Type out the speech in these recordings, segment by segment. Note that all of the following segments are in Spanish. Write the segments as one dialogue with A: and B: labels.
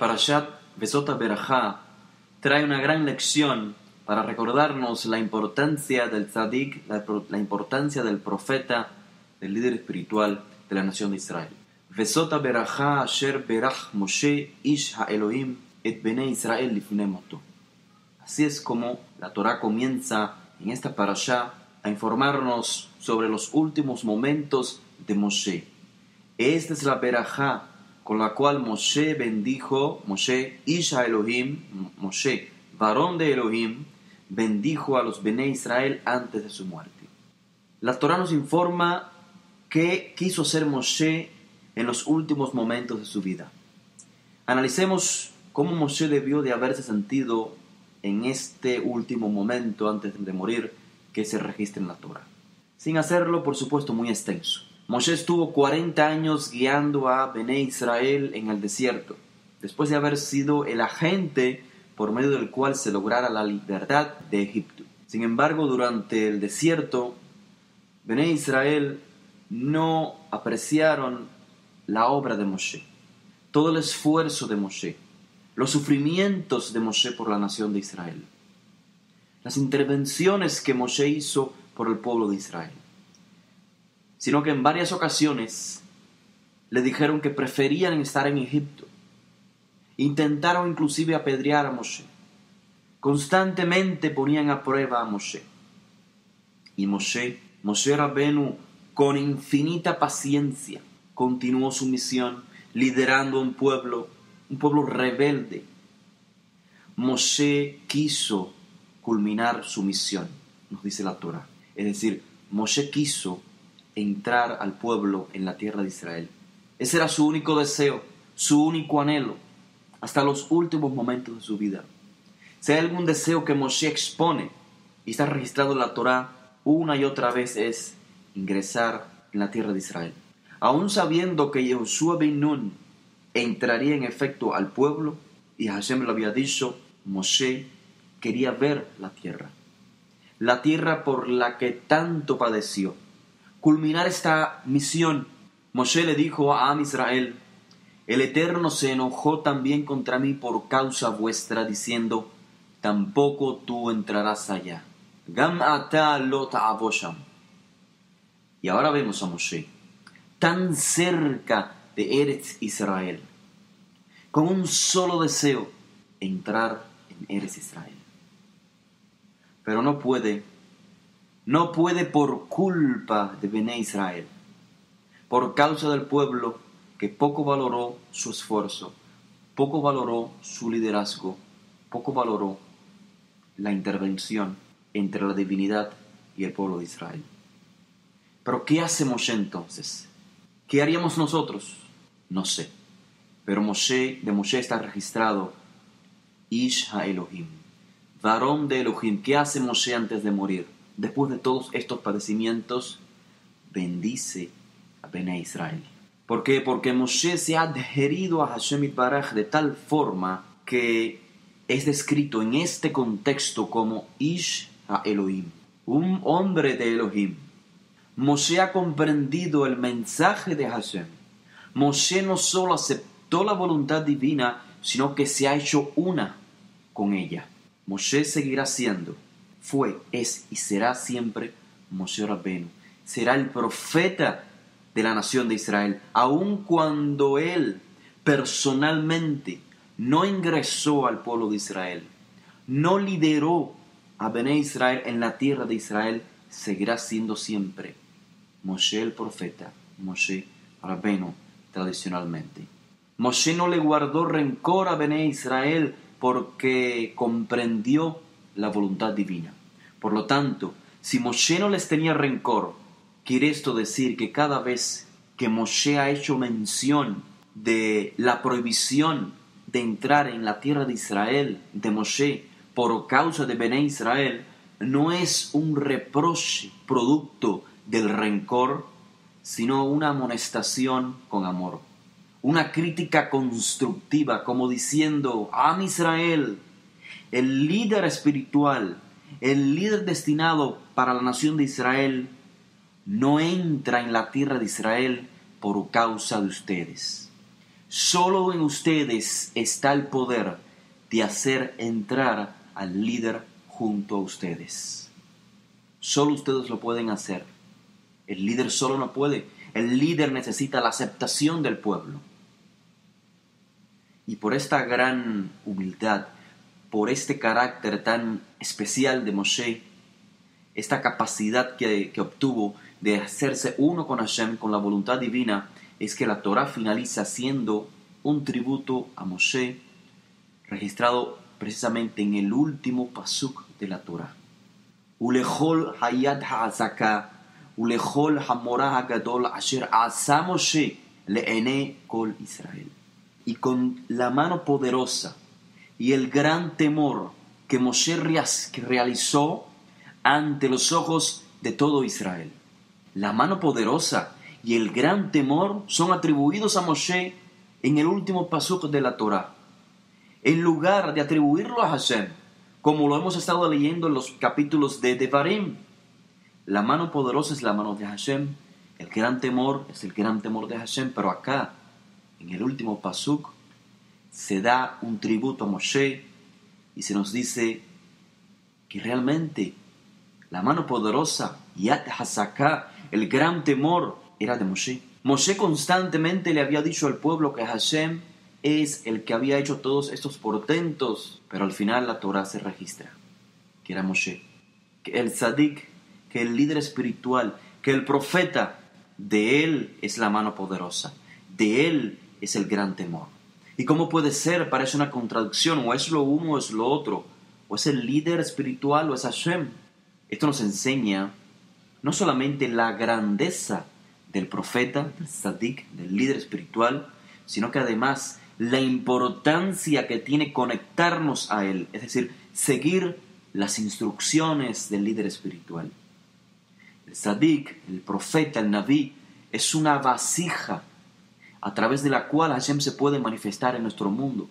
A: Parashat Besot Berajá trae una gran lección para recordarnos la importancia del tzadik, la importancia del profeta, del líder espiritual de la nación de Israel. Besot Berajá asher berach Moshe ish ha'Elohim et bnei Israel lifnei moto. Así es como la Torá comienza en esta parashá a informarnos sobre los últimos momentos de Moshe. Esta es la berajá con la cual Moshe bendijo, Moshe ish ha'Elohim, Moshe, varón de Elohim, bendijo a los Bnei Israel antes de su muerte. La Torá nos informa qué quiso hacer Moshe en los últimos momentos de su vida. Analicemos cómo Moshe debió de haberse sentido en este último momento antes de morir que se registra en la Torá. Sin hacerlo, por supuesto, muy extenso. Moshe estuvo 40 años guiando a Bnei Israel en el desierto, después de haber sido el agente por medio del cual se lograra la libertad de Egipto. Sin embargo, durante el desierto, Bnei Israel no apreciaron la obra de Moshe, todo el esfuerzo de Moshe, los sufrimientos de Moshe por la nación de Israel, las intervenciones que Moshe hizo por el pueblo de Israel, sino que en varias ocasiones le dijeron que preferían estar en Egipto. Intentaron inclusive apedrear a Moshe. Constantemente ponían a prueba a Moshe. Y Moshe Rabenu, con infinita paciencia, continuó su misión, liderando un pueblo rebelde. Moshe quiso culminar su misión, nos dice la Torá. Es decir, Moshe quiso entrar al pueblo en la tierra de Israel. Ese era su único deseo, su único anhelo, hasta los últimos momentos de su vida. Si hay algún deseo que Moshe expone y está registrado en la Torá una y otra vez, es ingresar en la tierra de Israel. Aún sabiendo que Yehoshua ben Nun entraría en efecto al pueblo, y Hashem lo había dicho, Moshe quería ver la tierra por la que tanto padeció. Culminar esta misión, Moshe le dijo a Am Israel: el Eterno se enojó también contra mí por causa vuestra, diciendo: tampoco tú entrarás allá. Gam ata lo ta'avo sham. Y ahora vemos a Moshe tan cerca de Eretz Israel, con un solo deseo: entrar en Eretz Israel. Pero no puede por culpa de Bnei Israel, por causa del pueblo que poco valoró su esfuerzo, poco valoró su liderazgo, poco valoró la intervención entre la divinidad y el pueblo de Israel. Pero ¿qué hace Moshe entonces? ¿Qué haríamos nosotros? No sé. Pero de Moshe está registrado Ish ha'Elohim, varón de Elohim. ¿Qué hace Moshe antes de morir? Después de todos estos padecimientos, bendice a Bnei Israel. ¿Por qué? Porque Moshe se ha adherido a Hashem Yitbaraj de tal forma que es descrito en este contexto como Ish ha'Elohim, un hombre de Elohim. Moshe ha comprendido el mensaje de Hashem. Moshe no solo aceptó la voluntad divina, sino que se ha hecho una con ella. Moshe seguirá siendo, fue, es y será siempre Moshe Rabbeinu. Será el profeta de la nación de Israel, aun cuando él personalmente no ingresó al pueblo de Israel, no lideró a Bnei Israel en la tierra de Israel, seguirá siendo siempre Moshe el profeta, Moshe Rabbeinu tradicionalmente. Moshe no le guardó rencor a Bnei Israel porque comprendió la voluntad divina. Por lo tanto, si Moshe no les tenía rencor, quiere esto decir que cada vez que Moshe ha hecho mención de la prohibición de entrar en la tierra de Israel, de Moshe, por causa de Bnei Israel, no es un reproche producto del rencor, sino una amonestación con amor, una crítica constructiva, como diciendo: Am Israel, el líder espiritual, el líder destinado para la nación de Israel, no entra en la tierra de Israel por causa de ustedes. Solo en ustedes está el poder de hacer entrar al líder junto a ustedes. Solo ustedes lo pueden hacer. El líder solo no puede. El líder necesita la aceptación del pueblo. Y por esta gran humildad, por este carácter tan especial de Moshe, esta capacidad que obtuvo de hacerse uno con Hashem, con la voluntad divina, es que la Torá finaliza siendo un tributo a Moshe, registrado precisamente en el último pasuk de la Torá. Ulechol hayad ha'azaka, ulechol hamorah hagadol asher asa Moshe le'ene kol Israel. Y con la mano poderosa y el gran temor que Moshe realizó ante los ojos de todo Israel. La mano poderosa y el gran temor son atribuidos a Moshe en el último pasuk de la Torá. En lugar de atribuirlo a Hashem, como lo hemos estado leyendo en los capítulos de Devarim. La mano poderosa es la mano de Hashem, el gran temor es el gran temor de Hashem, pero acá, en el último pasuk, se da un tributo a Moshe y se nos dice que realmente la mano poderosa, Yad Hazaká, el gran temor, era de Moshe. Moshe constantemente le había dicho al pueblo que Hashem es el que había hecho todos estos portentos, pero al final la Torá se registra que era Moshe, que el tzadik, que el líder espiritual, que el profeta, de él es la mano poderosa, de él es el gran temor. ¿Y cómo puede ser? Parece una contradicción, o es lo uno o es lo otro, o es el líder espiritual o es Hashem. Esto nos enseña no solamente la grandeza del profeta, del tzadik, del líder espiritual, sino que además la importancia que tiene conectarnos a él, es decir, seguir las instrucciones del líder espiritual. El tzadik, el profeta, el naví, es una vasija a través de la cual Hashem se puede manifestar en nuestro mundo.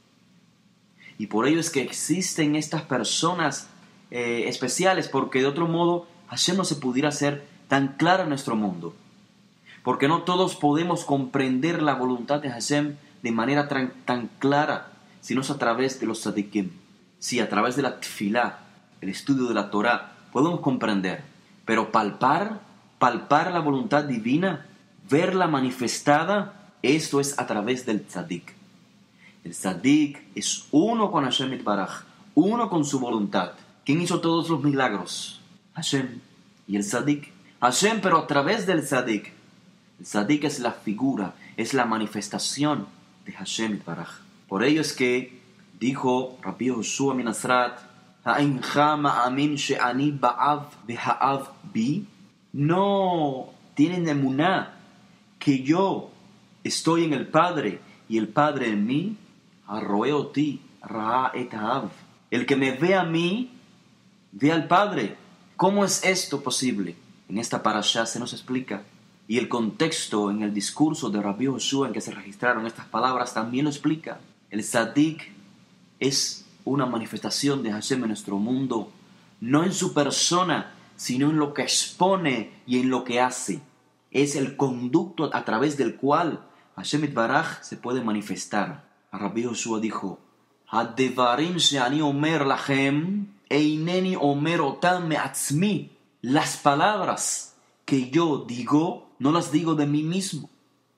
A: Y por ello es que existen estas personas especiales, porque de otro modo Hashem no se pudiera hacer tan clara en nuestro mundo. Porque no todos podemos comprender la voluntad de Hashem de manera tan clara, sino es a través de los tzadikim. Sí, a través de la tefilá, el estudio de la Torá, podemos comprender. Pero palpar la voluntad divina, verla manifestada, esto es a través del tzadik. El tzadik es uno con Hashem Yitbaraj, uno con su voluntad. ¿Quién hizo todos los milagros? Hashem. Y el tzadik. Hashem, pero a través del tzadik. El tzadik es la figura, es la manifestación de Hashem Yitbaraj. Por ello es que dijo Rabbi Yoshua min Nasrat, "Ha'incha ma'amin she'ani ba'av ve'ha'av bi". No tienen emuná que yo estoy en el Padre y el Padre en mí. Arroeoti ra'a et ha'av. El que me ve a mí, ve al Padre. ¿Cómo es esto posible? En esta parashá se nos explica. Y el contexto en el discurso de Rabbi Yoshua en que se registraron estas palabras también lo explica. El tzadik es una manifestación de Hashem en nuestro mundo, no en su persona, sino en lo que expone y en lo que hace. Es el conducto a través del cual Hashem Yitbaraj se puede manifestar. Rabbi Yoshua dijo, "Hadevarim she'ani omer lachem, eineni omer otam me'atzmi". Las palabras que yo digo, no las digo de mí mismo.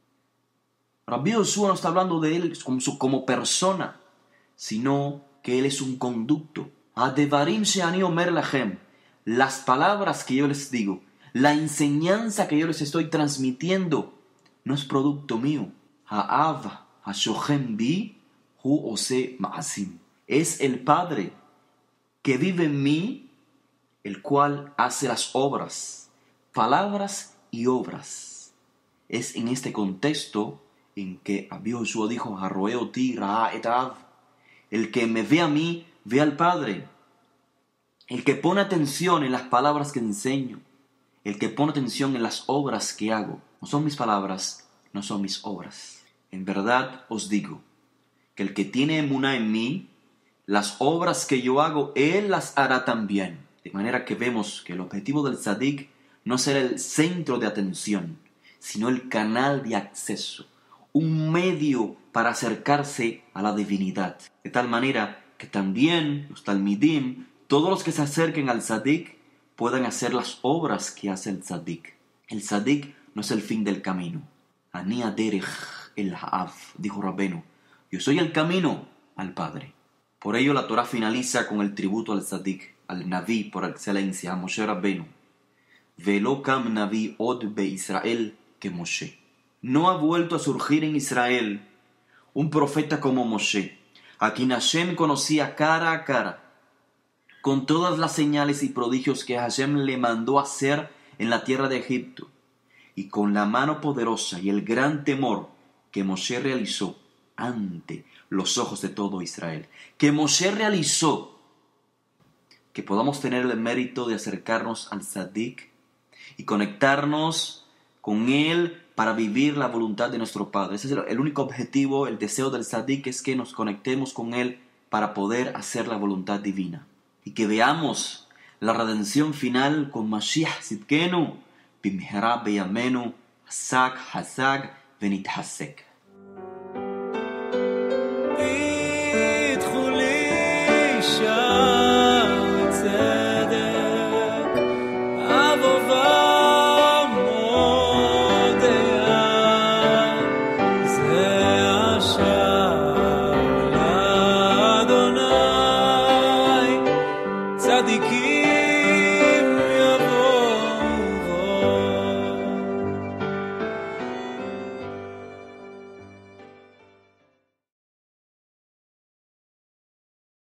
A: Rabbi Yoshua no está hablando de él como persona, sino que él es un conducto. Hadevarim she'ani omer lachem. Las palabras que yo les digo, la enseñanza que yo les estoy transmitiendo, no es producto mío. Ha'av hashochem bi hu ose ma'asim. Es el Padre que vive en mí, el cual hace las obras, palabras y obras. Es en este contexto en que Rabbi Yoshua dijo, "Harroeoti ra'a et ha'av". El que me ve a mí, ve al Padre. El que pone atención en las palabras que enseño, el que pone atención en las obras que hago, no son mis palabras, no son mis obras. En verdad os digo que el que tiene emuná en mí, las obras que yo hago, él las hará también. De manera que vemos que el objetivo del tzadik no será el centro de atención, sino el canal de acceso. un medio para acercarse a la divinidad. De tal manera que también los talmidim, todos los que se acerquen al tzadik, puedan hacer las obras que hace el tzadik. El tzadik no es el fin del camino. Ani aderech el ha'av, dijo Rabbenu. Yo soy el camino al Padre. Por ello la Torah finaliza con el tributo al tzadik, al Naví por excelencia, a Moshe Rabbenu. Velo kam Naví od be Israel que Moshe. No ha vuelto a surgir en Israel un profeta como Moshe, a quien Hashem conocía cara a cara, con todas las señales y prodigios que Hashem le mandó hacer en la tierra de Egipto, y con la mano poderosa y el gran temor que Moshe realizó ante los ojos de todo Israel. Que Moshe realizó, que podamos tener el mérito de acercarnos al Tzadik y conectarnos con él para vivir la voluntad de nuestro Padre. Ese es el único objetivo, el deseo del Tzadik, es que nos conectemos con él para poder hacer la voluntad divina. Y que veamos la redención final con Mashiach Tzidkenu, bimhera beyamenu, hasak, venithasek.